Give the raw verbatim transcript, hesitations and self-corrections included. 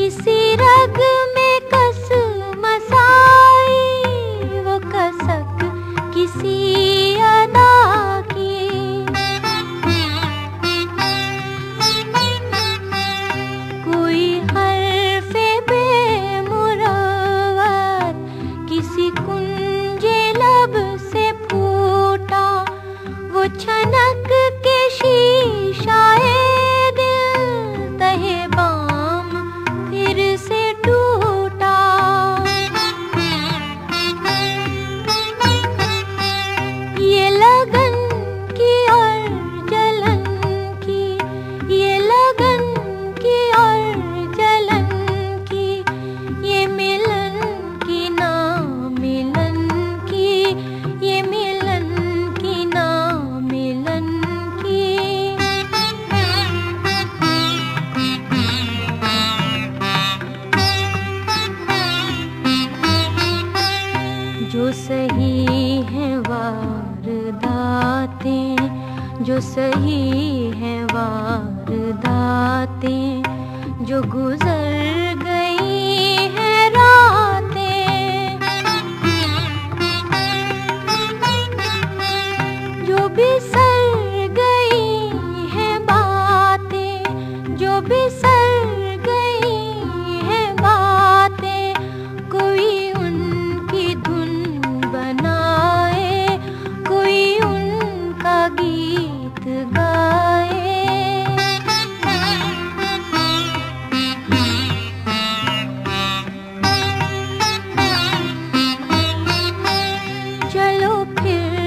किसी रग में कस मसाई वो कसक किसी अदा की। कोई हर्फ़े बेमुरव्वत किसी कुंजे लब से फूटा वो छनक के शीशाए दिल तहे बाम फिर से टूटा। ये लगन की और जलन की, ये लगन की और जलन की, ये मिलन की ना मिलन की, ये मिलन की ना मिलन की। जो सही है वारदातें, जो सही है वारदातें, जो गुजर गई है रातें, जो बिसर गई है बातें, जो बिसर गई है बातें, कोई उनकी धुन बनाए, कोई उनका गीत गाए। चलो फिर